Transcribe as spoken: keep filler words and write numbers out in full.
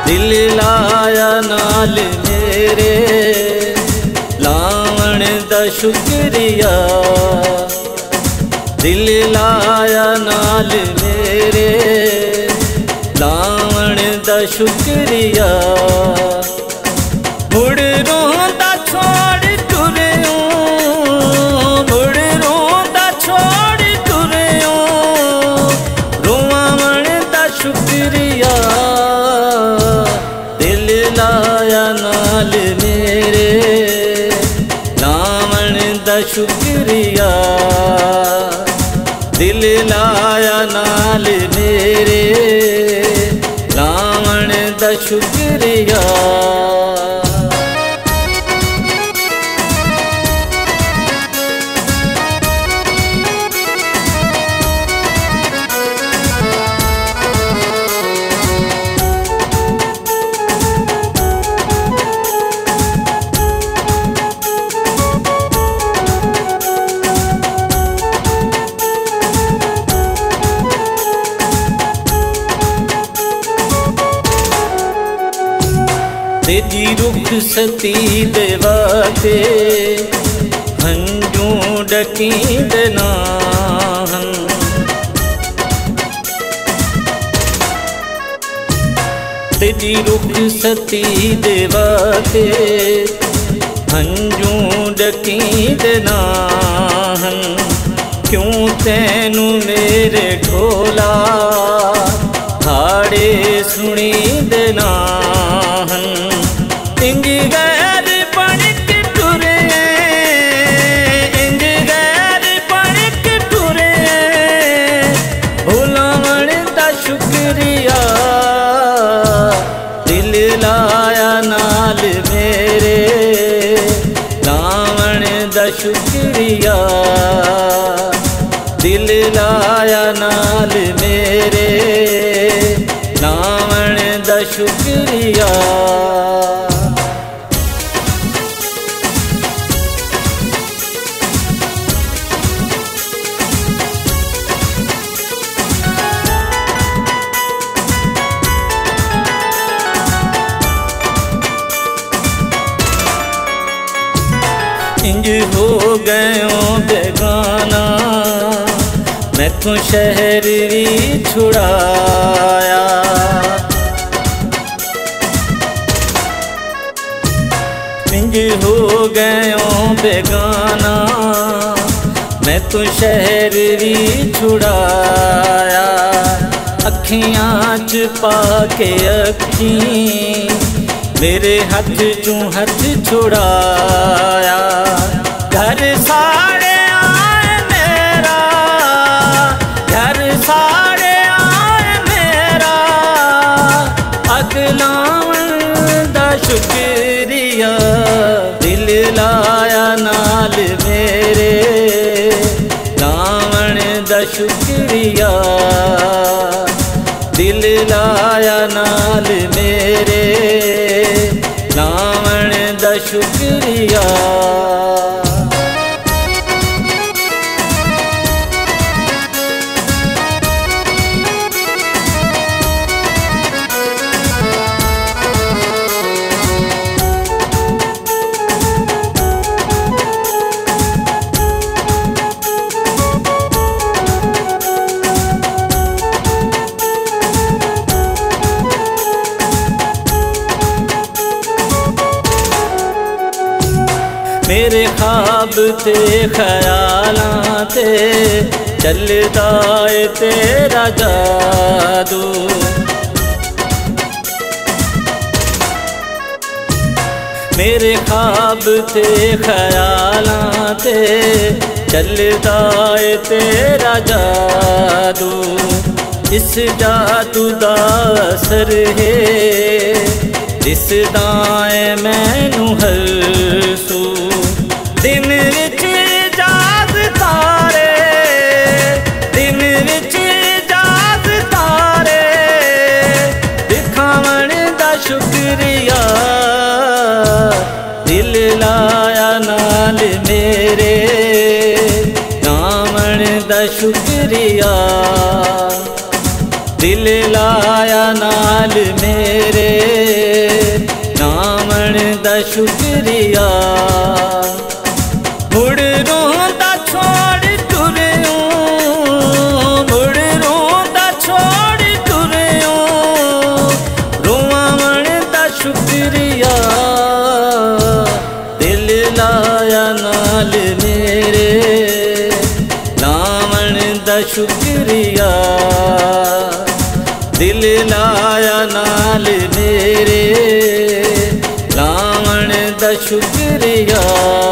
दिल लाया नाल मेरे लावण दा शुक्रिया। दिल लाया नाल मेरे लावण दा शुक्रिया। मुड़ रोंदा छोड़ तुरियो, मुड़ रोंदा छोड़ तुरियो, रोवण दा शुक्रिया। दिल लाया नाल मेरे लावण दा शुक्रिया। दिल लाया नाल मेरे लावण दा शुक्रिया। तेरी रुखसती दे वास्ते हंजू डकींद नाहन। तेरी रुखसती दे वास्ते हंजू डकींद नाहन। क्यों तैनू मेरे ढोला हाड़े सुनी दे नाहन। इंज गैर बन के टुरे, इंज गैर बन के टुरे, भुलावण दा शुक्रिया। दिल लाया नाल मेरे लावण दा शुक्रिया। दिल लाया नाल मेरे लावण दा शुक्रिया। इंज हो गयो बेगाना मैथों शहर भी छुड़ाया। इंज हो गयो बेगाना मैं तो शहर भी छुड़ाया। अखियां च पाके अखी मेरे हाथ चू हाथ छुड़ाया। घर साड़े आए मेरा, घर साड़े आए मेरा, अगलावन दा शुक्रिया। दिल लाया नाल मेरे लावण दा शुक्रिया। दिल लाया नाल मेरे लावण दा शुक्रिया। मेरे ख्वाब ते ख्यालां ते चलदा है तेरा जादू। मेरे ख्वाब ते ख्यालां ते चलदा है तेरा जादू। इस जादू दा असर है दिसदा है मैनू हर सू। दिन विच जाग तारे, दिन विच जाग तारे, दिखावण दा शुक्रिया। दिल लाया नाल मेरे लावण दा शुक्रिया। दिल लाया नाल मेरे नावण दा शुक्रिया। मुड़ रोंदा छोड़ तुरियो, मुड़ रोंदा छोड़ तुरियो, रोवण दा शुक्रिया। दिल लाया नाल मेरे नावण दा शुक्रिया। दिल लाया नाल मेरे लावण दा शुक्रिया।